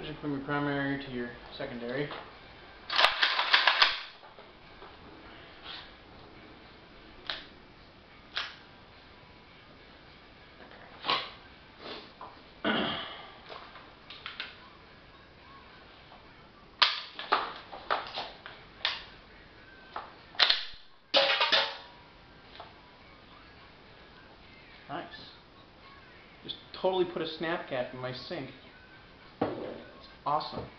switching from your primary to your secondary. Nice. Just totally put a Snapcap in my sink. It's awesome.